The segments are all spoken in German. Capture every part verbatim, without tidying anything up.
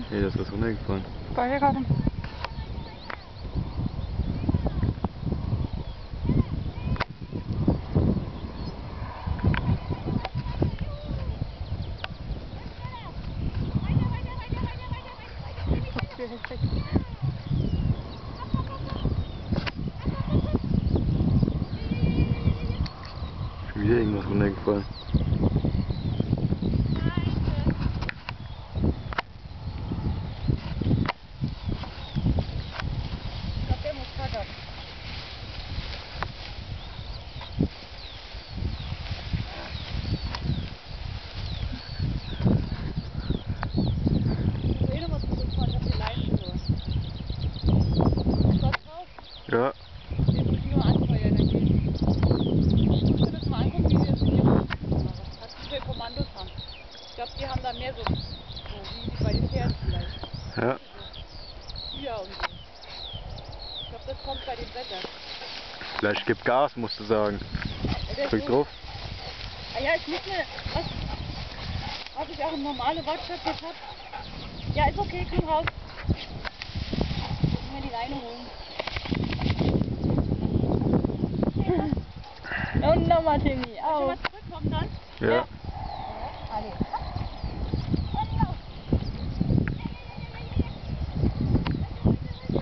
Hey, da ist was runtergefallen. Beigegangen. Schon wieder irgendwas runtergefallen. Ich glaube, der muss kackern. Ich will nochmal zurückfahren, ich hab die Leine nur. Ist was drauf? Ja. Den muss ich nur anfeuern, dann geht's. Ich will das mal angucken, wie die das mit ihren Maschinen machen. Was die für Kommandos haben. Ich glaube, die haben da mehr so, so wie bei den Pferden vielleicht. Ja. So Kühe und so. Ich glaube, das kommt bei dem Wetter. Vielleicht gibt Gas, musst du sagen. Ja, Drück so. drauf. Ah ja, ich muss mir, was, was ich auch eine normale Wortschrift jetzt hab. Ja, ist okay, komm raus. Ich mir die Leine holen. Und nochmal, Timmy, auf. Soll ich mal zurückkommen dann? Ja. Ja. Alle.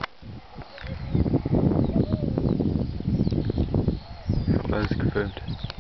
Ich hab alles gefilmt.